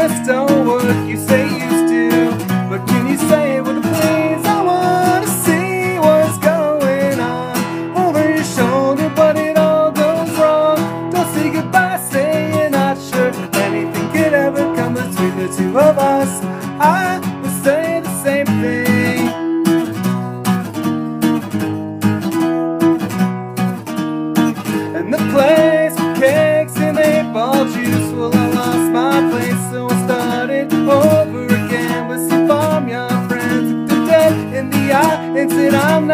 just don't work, you say used to. But can you say it with a please? I wanna see what's going on over your shoulder, but it all goes wrong. Don't say goodbye, say you're not sure anything could ever come between the two of us. I would say the same thing. And the place with cakes and 8-ball juice, well, I lost my place, so I started over again with some farmyard friends. Looked them dead in the eye and said, I'm